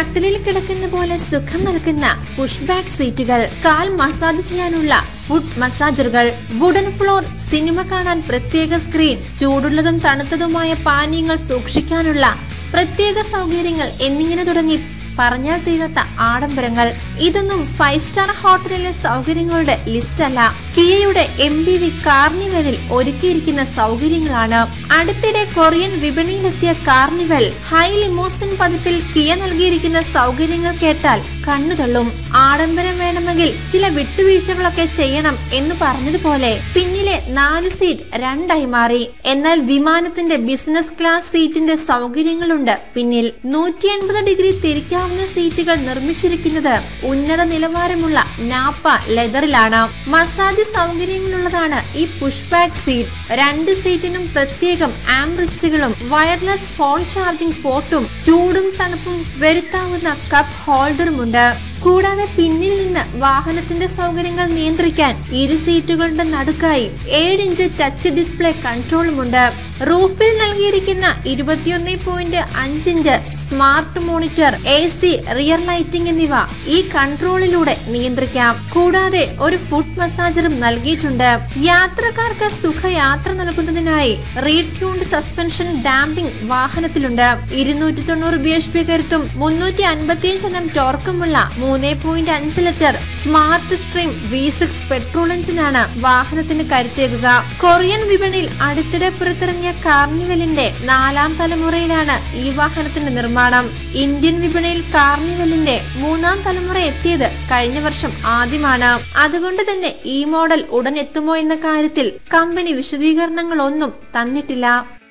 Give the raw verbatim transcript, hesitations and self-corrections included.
കട്ടിലിൽ കിടക്കുന്ന പോലെ സുഖം നൽകുന്ന പുഷ് ബാക്ക് സീറ്റുകൾ, കാൽ മസാജ് ചെയ്യാനുള്ള foot massagers, wooden floor, cinema കാണാൻ പ്രത്യേക സ്ക്രീൻ, ചൂടുള്ളതും തണുത്തതുമായ പാനീയങ്ങൾ സൂക്ഷിക്കാനുള്ള പ്രത്യേക സൗകര്യങ്ങൾ എന്നിങ്ങനെ തുടങ്ങി പറഞ്ഞാൽ തീരാത്ത ആഡംബരങ്ങൾ. ഇതൊന്നും ഫൈവ് സ്റ്റാർ ഹോട്ടലിലെ സൗകര്യങ്ങളുടെ ലിസ്റ്റ് അല്ല. കിയയുടെ എം ബി വി കാർണിവലിൽ ഒരുക്കിയിരിക്കുന്ന സൗകര്യങ്ങളാണ്. അടുത്തിടെ കൊറിയൻ വിപണിയിലെത്തിയ കാർണിവൽ ഹൈ ലിമോസിൻ പതിപ്പിൽ കിയ നൽകിയിരിക്കുന്ന സൗകര്യങ്ങൾ കേട്ടാൽ കണ്ണുതള്ളും. ആഡംബരം വേണമെങ്കിൽ ചില വിട്ടുവീഴ്ചകളൊക്കെ ചെയ്യണം എന്ന് പറഞ്ഞതുപോലെ പിന്നിലെ നാല് സീറ്റ് രണ്ടായി മാറി. എന്നാൽ വിമാനത്തിന്റെ ബിസിനസ് ക്ലാസ് സീറ്റിന്റെ സൗകര്യങ്ങളുണ്ട് പിന്നിൽ. നൂറ്റി എൺപത് ഡിഗ്രി തിരിക്കാവുന്ന സീറ്റുകൾ നിർമ്മിച്ചിരിക്കുന്നത് ഉന്നത നിലവാരമുള്ള നാപ്പ ലെതറിലാണ്. മസാജ് സൗകര്യങ്ങളുള്ളതാണ് ഈ പുഷ് ബാക്ക് സീറ്റ്. രണ്ട് സീറ്റിനും പ്രത്യേകം ആംറിസ്റ്റുകളും വയർലെസ് ഫോൺ ചാർജിംഗ് പോർട്ടും ചൂടും തണുപ്പും വരുത്താവുന്ന കപ്പ് ഹോൾഡറുമുണ്ട്. കൂടാതെ പിന്നിൽ നിന്ന് വാഹനത്തിന്റെ സൗകര്യങ്ങൾ നിയന്ത്രിക്കാൻ ഇരു സീറ്റുകളുടെ നടുക്കായി ഏഴ് ഇഞ്ച് ടച്ച് ഡിസ്പ്ലേ കൺട്രോളുമുണ്ട്. റൂഫിൽ നൽകിയിരിക്കുന്ന ഇരുപത്തിയൊന്ന് പോയിന്റ് അഞ്ച് inch smart monitor, A C, rear lighting എന്നിവ ഈ കൺട്രോളിലൂടെ നിയന്ത്രിക്കാം. കൂടാതെ ഒരു ഫുഡ് മസാജറും നൽകിയിട്ടുണ്ട്. യാത്രക്കാർക്ക് സുഖയാത്ര നൽകുന്നതിനായി റീട്യൂൺഡ് സസ്പെൻഷൻ ഡാമ്പിംഗ് വാഹനത്തിലുണ്ട്. ഇരുന്നൂറ്റി തൊണ്ണൂറ് ബി എച്ച് പി കരുത്തും മുന്നൂറ്റി അൻപത്തിയഞ്ച് എണ്ണം ടോർക്കുമുള്ള മൂന്ന് പോയിന്റ് അഞ്ച് litre smart stream V six petrol എഞ്ചിനാണ് വാഹനത്തിന് കരുത്തേകുക. കൊറിയൻ വിപണിയിൽ അടുത്തിടെ പുറത്തിറങ്ങിയ കാർണിവലിന്റെ നാലാം തലമുറയിലാണ് ഈ വാഹനത്തിന്റെ നിർമ്മാണം. ഇന്ത്യൻ വിപണിയിൽ കാർണിവലിന്റെ മൂന്നാം തലമുറ എത്തിയത് കഴിഞ്ഞ വർഷം ആദ്യമാണ്. അതുകൊണ്ട് തന്നെ ഈ മോഡൽ ഉടൻ എത്തുമോ എന്ന കാര്യത്തിൽ കമ്പനി വിശദീകരണങ്ങളൊന്നും തന്നിട്ടില്ല.